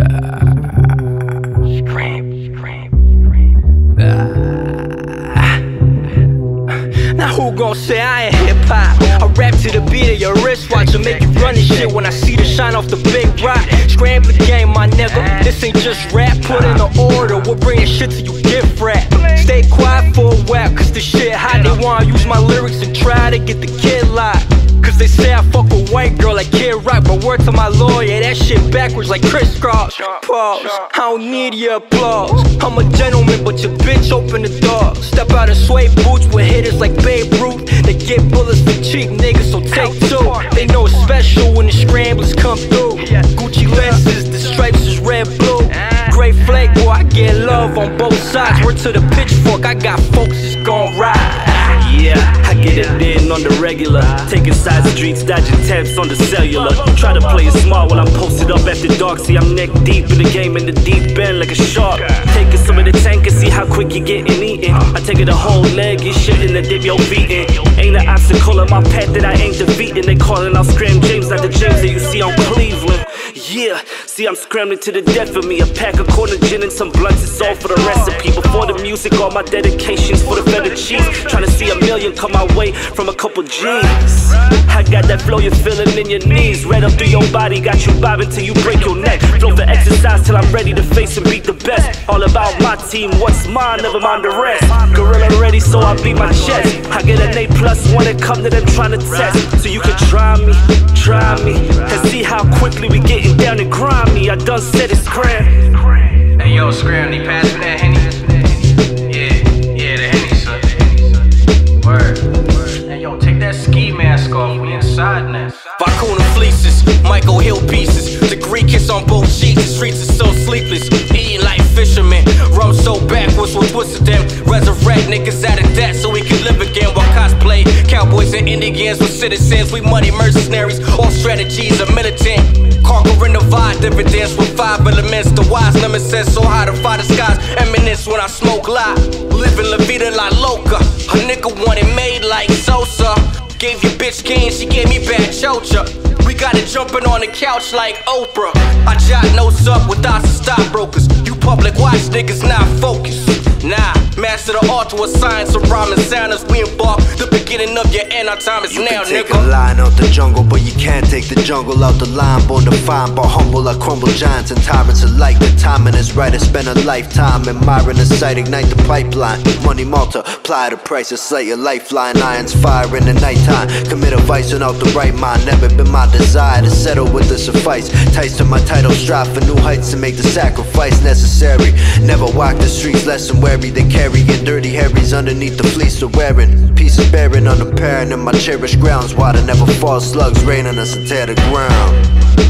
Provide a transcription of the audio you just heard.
Now who gon' say I ain't hip-hop? I rap to the beat of your wristwatch and make you run this shit when I see the shine off the big rock. Scramble the game, my nigga. This ain't just rap, put in an order. We're bringing shit till you get rap. Stay quiet for a while, cause the shit hot. They wanna use my lyrics and try to get the kid locked. Cause they say I fuck a white girl like Kid Rock, but word to my lawyer, that shit backwards like crisscross. Pause, I don't need your applause. I'm a gentleman, but your bitch open the door. Step out in suede boots with hitters like Babe Ruth. They get bullets for cheap niggas, so take two. They know it's special when the scramblers come through. Gucci lenses, the stripes is red, blue. Great flag, boy, I get love on both sides. Word to the pitchfork, I got folks that's gon' ride. Yeah, I get it in on the regular. Taking side streets, dodging tabs on the cellular. Try to play it smart while I'm posted up after dark. See, I'm neck deep in the game, in the deep end like a shark. Taking some of the tank and see how quick you getting eaten. I take it a whole leg, you shit in the dip your feet in. Ain't an obstacle in my path that I ain't defeating. They calling out Scram James, not the James that you see on Cleveland. Yeah, see I'm scrambling to the death of me. A pack of corner gin and some blunts, it's all for the recipe. Before the music, all my dedications for the feta cheese. Trying to see a million come my way from a couple G's. I got that flow you're feeling in your knees. Right up through your body, got you bobbing till you break your neck. Flow for exercise till I'm ready to face and beat the best. All about my team, what's mine, never mind the rest. Gorilla ready, so I beat my chest. I get an A+ when it come to them trying to test. So you can try me, and see how quickly we getting down and grimy. I done said it's Scram. Hey yo, Scram, need pass me that Henny? Yeah, the Henny, son. Word. Hey yo, take that ski mask off, we inside now. Bakuna fleeces, Michael Hill pieces. The Greek kiss on both cheeks, the streets are so sleepless. Eating like fishermen, rum so backwards, we'll twist them. Resurrect niggas out of debt so we can live again. While cosplay, cowboys and Indians with citizens. We money mercenaries, all strategies are militant. Conquering the vibe, dividends with 5 elements. The wise nemesis, so high to fire the skies. Eminence when I smoke live, living la vida la loca. A nigga want it made like Sosa. Gave your bitch game, she gave me bad chocha. We got it jumping on the couch like Oprah. I jot notes up with us stockbrokers. You public watch niggas not focused. Nah, master the art to a science of rhyming sounders. We embark the beginning of your end. Our time is you now, can take nigga. A line out the jungle, but you can't take the jungle out the line. Born to find, but humble, I crumble giants and tyrants alike. The timing is right, I spend a lifetime admiring the sight, ignite the pipeline. Money multiply the price, it's like your lifeline. Irons fire in the nighttime. Commit a vice without the right mind. Never been my desire to settle with the suffice. Ties to my title, strive for new heights and make the sacrifice necessary. Never walk the streets less than wary. They carrying dirty Harrys underneath the fleece they're wearing. Pieces bearing on the parent in my cherished grounds. Water never falls, slugs rain on us and tear the ground.